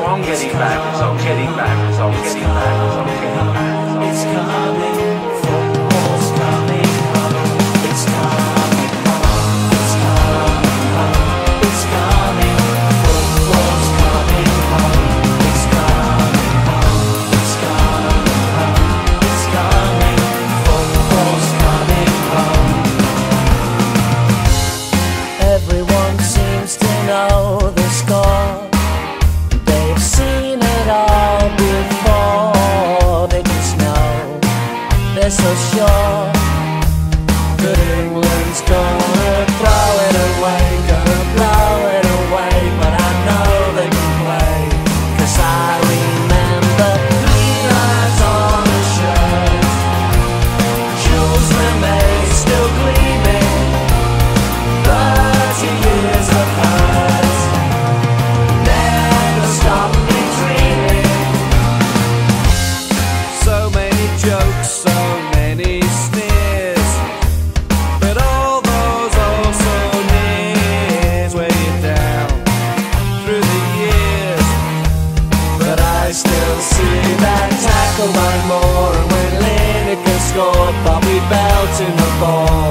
I'm getting back, I'm getting back, I'm getting back, I'm getting back. It's coming, football's coming home. It's coming home, it's coming home. It's coming, football's coming home. It's coming home, it's coming home. It's coming, football's coming home. Everyone seems to know the score. They've seen it all before. They just know, they're so sure that England's gonna throw it away, gonna blow it away. But I know they can play, 'cause I remember 3 lines on the shirt. Jules Rimet still gleaming, 30 years of hurt never stopped me dreaming. So many jokes, so many sneers, but all those also nears weigh you down through the years. But I still see that tackle by Moore, and when Lineker scored, Bobby Belt in the ball.